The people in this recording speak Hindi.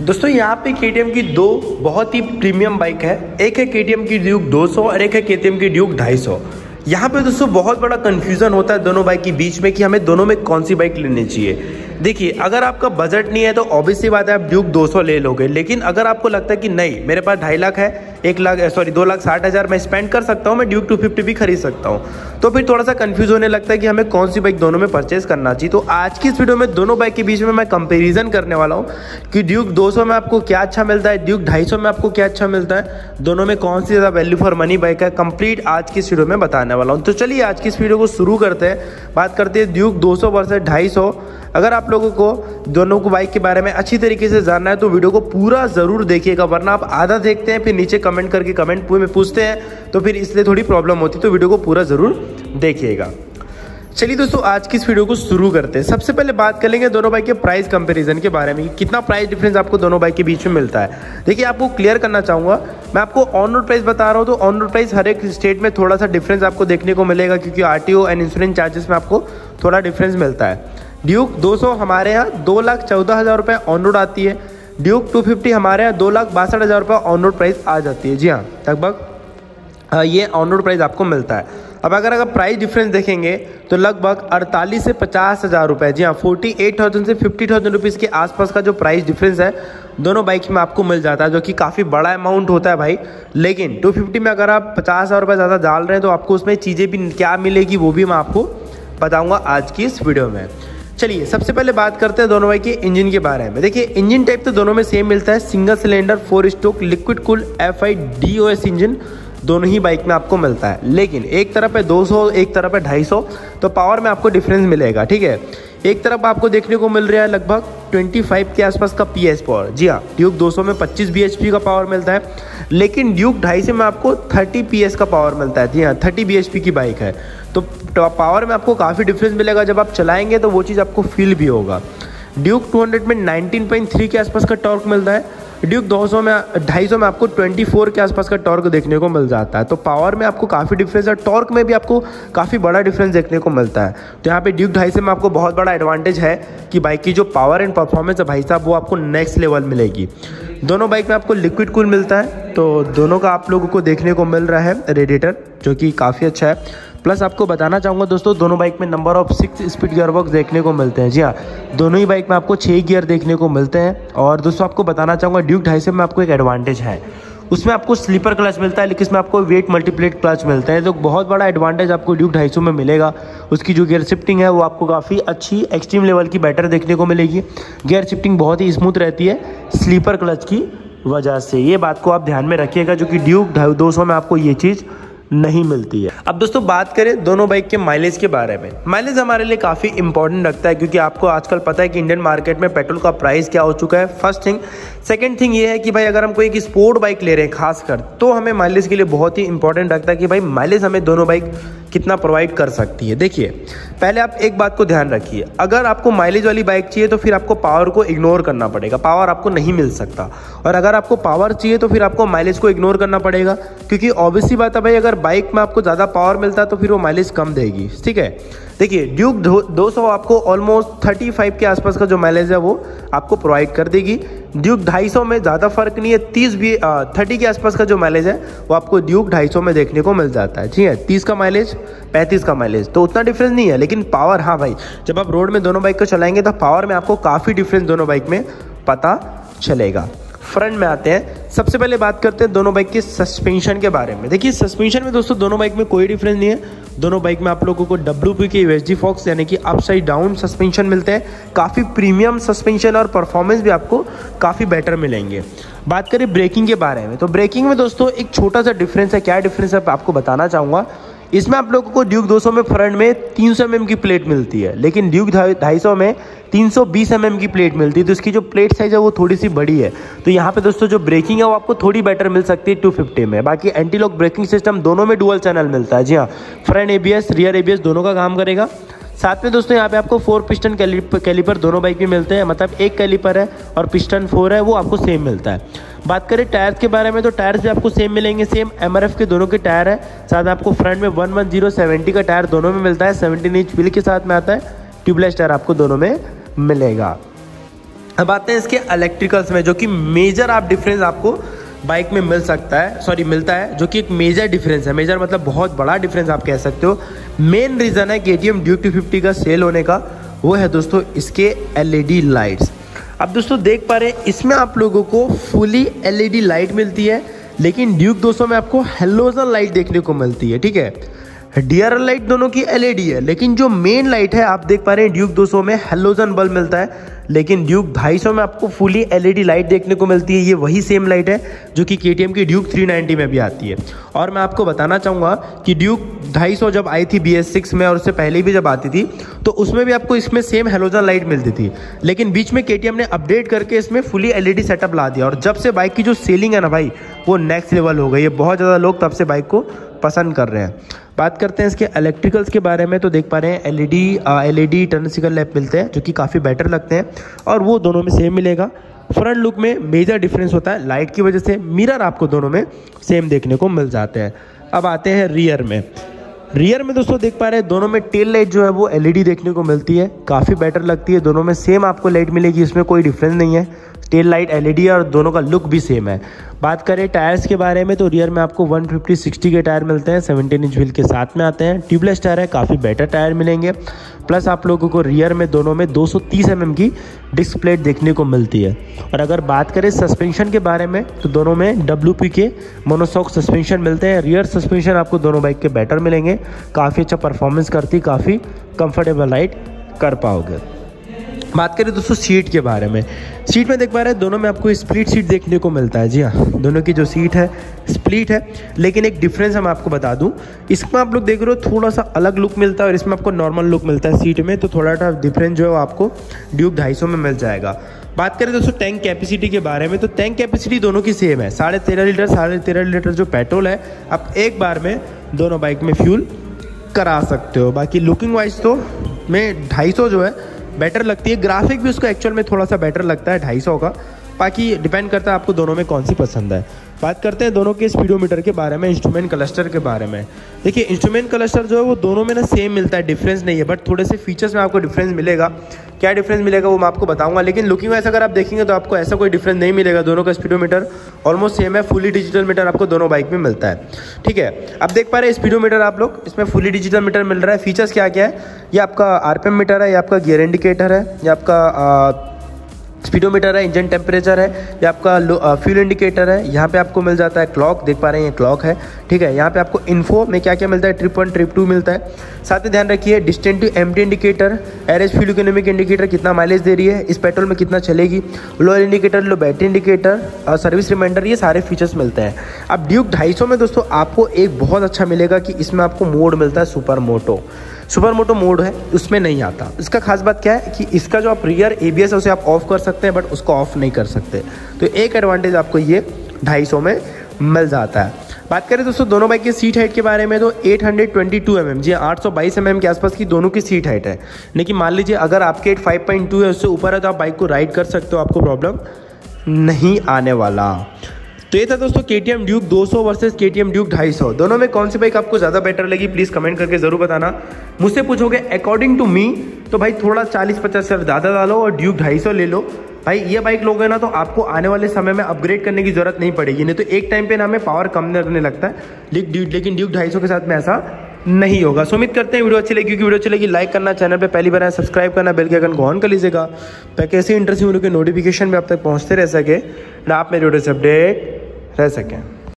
दोस्तों यहाँ पे केटीएम की दो बहुत ही प्रीमियम बाइक है। एक है केटीएम की ड्यूक 200 और एक है केटीएम की ड्यूक 250। यहाँ पे दोस्तों बहुत बड़ा कंफ्यूजन होता है दोनों बाइक के बीच में कि हमें दोनों में कौन सी बाइक लेनी चाहिए। देखिए, अगर आपका बजट नहीं है तो ऑब्वियस सी बात है आप ड्यूक 200 ले लोगे, लेकिन अगर आपको लगता है कि नहीं मेरे पास 2.5 लाख है, 2,60,000 मैं स्पेंड कर सकता हूँ, मैं ड्यूक 250 भी खरीद सकता हूँ, तो फिर थोड़ा सा कंफ्यूज होने लगता है कि हमें कौन सी बाइक दोनों में परचेज करना चाहिए। तो आज की इस वीडियो में दोनों बाइक के बीच में मैं कंपेरिजन करने वाला हूँ कि ड्यूक 200 में आपको क्या अच्छा मिलता है, ड्यूक 250 में आपको क्या अच्छा मिलता है, दोनों में कौन सी ज़्यादा वैल्यू फॉर मनी बाइक है, कंप्लीट आज की इस वीडियो में बताने वाला हूँ। तो चलिए आज की इस वीडियो को शुरू करते हैं। बात करते हैं ड्यूक 200 वर्सेस 250। अगर आप लोगों को दोनों को बाइक के बारे में अच्छी तरीके से जानना है तो वीडियो को पूरा ज़रूर देखिएगा, वरना आप आधा देखते हैं फिर नीचे कमेंट करके कमेंट में पूछते हैं तो फिर इसलिए थोड़ी प्रॉब्लम होती है। तो वीडियो को पूरा ज़रूर देखिएगा। चलिए दोस्तों आज की इस वीडियो को शुरू करते हैं। सबसे पहले बात कर लेंगे दोनों बाइक के प्राइस कंपैरिजन के बारे में, कितना प्राइस डिफरेंस आपको दोनों बाइक के बीच में मिलता है। देखिए, आपको क्लियर करना चाहूँगा, मैं आपको ऑन रोड प्राइस बता रहा हूँ तो ऑन रोड प्राइस हर एक स्टेट में थोड़ा सा डिफरेंस आपको देखने को मिलेगा, क्योंकि आरटीओ एंड इंश्योरेंस चार्जेस में आपको थोड़ा डिफरेंस मिलता है। ड्यूक 200 हमारे यहाँ 2,14,000 रुपये ऑन रोड आती है, ड्यूक 250 हमारे यहाँ 2,62,000 रुपये ऑन रोड प्राइस आ जाती है। जी हाँ, लगभग ये ऑन रोड प्राइस आपको मिलता है। अब अगर प्राइस डिफरेंस देखेंगे तो लगभग 48 से 50,000 रुपये, जी हाँ 48,000 से 50,000 रुपीज़ के आसपास का जो प्राइस डिफरेंस है दोनों बाइक में आपको मिल जाता है, जो कि काफ़ी बड़ा अमाउंट होता है भाई। लेकिन 250 में अगर आप 50,000 रुपये ज़्यादा डाल रहे हैं तो आपको उसमें चीज़ें भी क्या मिलेगी वो भी मैं आपको बताऊँगा आज की इस वीडियो में। चलिए सबसे पहले बात करते हैं दोनों बाइक के इंजन के बारे में। देखिए, इंजन टाइप तो दोनों में सेम मिलता है, single cylinder 4 stroke liquid cool FI DOS engine दोनों ही बाइक में आपको मिलता है। लेकिन एक तरफ है 200, एक तरफ है 250, तो पावर में आपको डिफरेंस मिलेगा। ठीक है, एक तरफ आपको देखने को मिल रहा है लगभग 25 के आसपास का PS पावर। जी हाँ, ड्यूक 200 में 25 bhp का पावर मिलता है, लेकिन ड्यूक 250 में आपको 30 PS का पावर मिलता है। जी हाँ, 30 bhp की बाइक है, तो पावर में आपको काफ़ी डिफरेंस मिलेगा। जब आप चलाएंगे तो वो चीज़ आपको फील भी होगा। ड्यूक 200 में 19.3 के आसपास का टॉर्क मिलता है, ड्यूक 250 में आपको 24 के आसपास का टॉर्क देखने को मिल जाता है। तो पावर में आपको काफ़ी डिफरेंस है, टॉर्क में भी आपको काफ़ी बड़ा डिफरेंस देखने को मिलता है। तो यहाँ पे ड्यूक 250 में आपको बहुत बड़ा एडवांटेज है कि बाइक की जो पावर एंड परफॉर्मेंस है भाई साहब वो आपको नेक्स्ट लेवल मिलेगी। दोनों बाइक में आपको लिक्विड कूल मिलता है, तो दोनों का आप लोगों को देखने को मिल रहा है रेडिएटर, जो कि काफ़ी अच्छा है। प्लस आपको बताना चाहूँगा दोस्तों, दोनों बाइक में नंबर ऑफ 6 स्पीड गियरबॉक्स देखने को मिलते हैं। जी हाँ, दोनों ही बाइक में आपको 6 गियर देखने को मिलते हैं। और दोस्तों आपको बताना चाहूँगा ड्यूक 250 में आपको एक एडवांटेज है, उसमें आपको स्लीपर क्लच मिलता है, लेकिन इसमें आपको वेट मल्टीप्लेट क्लच मिलता है, तो बहुत बड़ा एडवांटेज आपको ड्यूक 250 में मिलेगा। उसकी जो गियर शिफ्टिंग है वो आपको काफ़ी अच्छी एक्सट्रीम लेवल की बेटर देखने को मिलेगी। गियर शिफ्टिंग बहुत ही स्मूथ रहती है स्लीपर क्लच की वजह से, ये बात को आप ध्यान में रखिएगा, जो कि ड्यूक 200 में आपको ये चीज़ नहीं मिलती है। अब दोस्तों बात करें दोनों बाइक के माइलेज के बारे में। माइलेज हमारे लिए काफ़ी इंपॉर्टेंट रखता है, क्योंकि आपको आजकल पता है कि इंडियन मार्केट में पेट्रोल का प्राइस क्या हो चुका है, फर्स्ट थिंग। सेकंड थिंग ये है कि भाई अगर हम कोई एक स्पोर्ट बाइक ले रहे हैं खासकर, तो हमें माइलेज के लिए बहुत ही इंपॉर्टेंट रखता है कि भाई माइलेज हमें दोनों बाइक कितना प्रोवाइड कर सकती है। देखिए, पहले आप एक बात को ध्यान रखिए, अगर आपको माइलेज वाली बाइक चाहिए तो फिर आपको पावर को इग्नोर करना पड़ेगा, पावर आपको नहीं मिल सकता। और अगर आपको पावर चाहिए तो फिर आपको माइलेज को इग्नोर करना पड़ेगा, क्योंकि ऑब्वियसली बात है भाई, अगर बाइक में आपको ज़्यादा पावर मिलता है तो फिर वो माइलेज कम देगी। ठीक है, देखिए ड्यूक 200 आपको ऑलमोस्ट 35 के आसपास का जो माइलेज है वो आपको प्रोवाइड कर देगी। ड्यूक 250 में ज़्यादा फर्क नहीं है, 30 के आसपास का जो माइलेज है वो आपको ड्यूक 250 में देखने को मिल जाता है। ठीक है, 30 का माइलेज 35 का माइलेज, तो उतना डिफरेंस नहीं है। लेकिन पावर, हाँ भाई, जब आप रोड में दोनों बाइक को चलाएंगे तो पावर में आपको काफ़ी डिफरेंस दोनों बाइक में पता चलेगा। फ्रंट में आते हैं, सबसे पहले बात करते हैं दोनों बाइक के सस्पेंशन के बारे में। देखिए, सस्पेंशन में दोस्तों दोनों बाइक में कोई डिफरेंस नहीं है। दोनों बाइक में आप लोगों को WP के USD फॉक्स यानी कि अपसाइड डाउन सस्पेंशन मिलते हैं, काफ़ी प्रीमियम सस्पेंशन और परफॉर्मेंस भी आपको काफ़ी बेटर मिलेंगे। बात करें ब्रेकिंग के बारे में, तो ब्रेकिंग में दोस्तों एक छोटा सा डिफरेंस है। क्या डिफरेंस है आपको बताना चाहूँगा। इसमें आप लोगों को ड्यूक 200 में फ्रंट में 300 mm की प्लेट मिलती है, लेकिन ड्यूक 250 में 320 mm की प्लेट मिलती है, तो इसकी जो प्लेट साइज है वो थोड़ी सी बड़ी है। तो यहाँ पे दोस्तों जो ब्रेकिंग है वो आपको थोड़ी बेटर मिल सकती है 250 में। बाकी एंटी लॉक ब्रेकिंग सिस्टम दोनों में डुअल चैनल मिलता है। जी हाँ, फ्रंट ABS रियर ABS दोनों का काम करेगा। साथ में दोस्तों यहाँ पे आपको 4 पिस्टन कैलिपर दोनों बाइक में मिलते हैं, मतलब एक कैलिपर है और पिस्टन 4 है, वो आपको सेम मिलता है। बात करें टायर्स के बारे में, तो टायर्स भी आपको सेम मिलेंगे, सेम MRF के दोनों के टायर है। साथ आपको फ्रंट में 110/70 का टायर दोनों में मिलता है, 17 इंच व्हील के साथ में आता है, ट्यूबलेस टायर आपको दोनों में मिलेगा। अब आते हैं इसके इलेक्ट्रिकल्स में, जो कि मेजर आप डिफरेंस आपको बाइक में मिलता है, जो कि एक मेजर डिफरेंस है। मेजर मतलब बहुत बड़ा डिफरेंस आप कह सकते हो। मेन रीज़न है KTM ड्यूक 250 का सेल होने का, वो है दोस्तों इसके LED लाइट्स। अब दोस्तों देख पा रहे हैं इसमें आप लोगों को फुली LED लाइट मिलती है, लेकिन ड्यूक 200 में आपको हेलोजन लाइट देखने को मिलती है। ठीक है, DRL लाइट दोनों की LED है, लेकिन जो मेन लाइट है आप देख पा रहे हैं ड्यूक 200 में हेलोजन बल्ब मिलता है, लेकिन ड्यूक 250 में आपको फुली LED लाइट देखने को मिलती है। ये वही सेम लाइट है जो कि KTM की ड्यूक 390 में भी आती है। और मैं आपको बताना चाहूँगा कि ड्यूक 250 जब आई थी BS6 में और उससे पहले भी जब आती थी तो उसमें भी आपको इसमें सेम हेलोजन लाइट मिलती थी, लेकिन बीच में KTM ने अपडेट करके इसमें फुली LED सेटअप ला दिया। और जब से बाइक की जो सेलिंग है ना भाई, वो नेक्स्ट लेवल हो गई है। बहुत ज़्यादा लोग तब से बाइक को पसंद कर रहे हैं। बात करते हैं इसके इलेक्ट्रिकल्स के बारे में, तो देख पा रहे हैं LED टर्न सिग्नल लैंप मिलते हैं जो कि काफ़ी बेटर लगते हैं, और वो दोनों में सेम मिलेगा। फ्रंट लुक में मेजर डिफरेंस होता है लाइट की वजह से, मिरर आपको दोनों में सेम देखने को मिल जाते हैं। अब आते हैं रियर में दोस्तों देख पा रहे हैं दोनों में टेल लाइट जो है वो LED देखने को मिलती है, काफ़ी बेटर लगती है। दोनों में सेम आपको लाइट मिलेगी, इसमें कोई डिफरेंस नहीं है। टेल लाइट LED है और दोनों का लुक भी सेम है। बात करें टायर्स के बारे में, तो रियर में आपको 150/60 के टायर मिलते हैं, 17 इंच व्हील के साथ में आते हैं। ट्यूबलेस टायर है, काफ़ी बेटर टायर मिलेंगे। प्लस आप लोगों को रियर में दोनों में 230 mm की डिस्क प्लेट देखने को मिलती है। और अगर बात करें सस्पेंशन के बारे में, तो दोनों में WP के मोनोशॉक सस्पेंशन मिलते हैं। रियर सस्पेंशन आपको दोनों बाइक के बेटर मिलेंगे, काफ़ी अच्छा परफॉर्मेंस करती, काफ़ी कंफर्टेबल राइड कर पाओगे। बात करें दोस्तों सीट के बारे में, सीट में देख पा रहे हैं दोनों में आपको स्प्लिट सीट देखने को मिलता है। जी हाँ, दोनों की जो सीट है स्प्लिट है, लेकिन एक डिफरेंस मैं आपको बता दूं, इसमें आप लोग देख रहे हो थोड़ा सा अलग लुक मिलता है और इसमें आपको नॉर्मल लुक मिलता है सीट में, तो थोड़ा सा डिफरेंस जो है आपको ड्यूक 250 में मिल जाएगा। बात करें दोस्तों टैंक कैपेसिटी के बारे में, तो टैंक कैपेसिटी दोनों की सेम है, 13.5 लीटर जो पेट्रोल है आप एक बार में दोनों बाइक में फ्यूल करा सकते हो। बाकी लुकिंग वाइज तो में 250 जो है बेटर लगती है, ग्राफिक भी उसका एक्चुअल में थोड़ा सा बेटर लगता है 250 का। बाकी डिपेंड करता है आपको दोनों में कौन सी पसंद है। बात करते हैं दोनों के स्पीडोमीटर के बारे में, इंस्ट्रूमेंट क्लस्टर के बारे में। देखिए इंस्ट्रूमेंट क्लस्टर जो है वो दोनों में ना सेम मिलता है, डिफरेंस नहीं है, बट थोड़े से फीचर्स में आपको डिफरेंस मिलेगा। क्या डिफरेंस मिलेगा वो मैं आपको बताऊंगा, लेकिन लुकिंग वाइज अगर आप देखेंगे तो आपको ऐसा कोई डिफरेंस नहीं मिलेगा। दोनों का स्पीडोमीटर ऑलमोस्ट सेम है, फुली डिजिटल मीटर आपको दोनों बाइक में मिलता है। ठीक है, अब देख पा रहे हैं स्पीडोमीटर आप लोग, इसमें फुली डिजिटल मीटर मिल रहा है। फीचर्स क्या क्या है, ये आपका RPM मीटर है, ये आपका गियर इंडिकेटर है, ये आपका स्पीडोमीटर है, इंजन टेम्परेचर है, ये आपका फ्यूल इंडिकेटर है। यहाँ पे आपको मिल जाता है क्लॉक, देख पा रहे हैं ये क्लॉक है। ठीक है, यहाँ पे आपको इन्फो में क्या क्या मिलता है, ट्रिप 1 ट्रिप 2 मिलता है। साथ में ध्यान रखिए distance to empty indicator, average fuel economic indicator, कितना माइलेज दे रही है, इस पेट्रोल में कितना चलेगी, low indicator, low battery indicator, service reminder, ये सारे फीचर्स मिलते हैं। अब ड्यूक 250 में दोस्तों आपको एक बहुत अच्छा मिलेगा कि इसमें आपको मोड मिलता है सुपर मोटो मोड है, उसमें नहीं आता। इसका खास बात क्या है कि इसका जो आप रियर ABS है उसे आप ऑफ कर सकते हैं, बट उसको ऑफ नहीं कर सकते, तो एक एडवांटेज आपको ये 250 में मिल जाता है। बात करें दोस्तों दोनों बाइक की सीट हाइट के बारे में, तो 822 mm, जी 822 mm के आसपास की दोनों की सीट हाइट है। लेकिन मान लीजिए अगर आपके 5.2 है, उससे ऊपर है, तो आप बाइक को राइड कर सकते हो, आपको प्रॉब्लम नहीं आने वाला। तो ये था दोस्तों KTM Duke 200 versus KTM Duke 250, दोनों में कौन सी बाइक आपको ज़्यादा बेटर लगी, प्लीज़ कमेंट करके ज़रूर बताना। मुझसे पूछोगे अकॉर्डिंग टू मी, तो भाई थोड़ा 40-50 से ज़्यादा डालो और ड्यूक 250 ले लो। भाई ये बाइक लोगे ना तो आपको आने वाले समय में अपग्रेड करने की जरूरत नहीं पड़ेगी, नहीं तो एक टाइम पे ना हमें पावर कम लगने लगता है, लेकिन ड्यूक 250 के साथ में ऐसा नहीं होगा। सो उम्मीद करते हैं वीडियो अच्छी लगी, क्योंकि वीडियो अच्छी लगी लाइक करना, चैनल पे पहली बार आए सब्सक्राइब करना, बेल के आइकन को ऑन कर लीजिएगा ताकि ऐसे इंटरेस्टिंग वीडियो के नोटिफिकेशन भी आप तक पहुँचते रह सके, ना आप मेरे वीडियो से अपडेट रह सकें।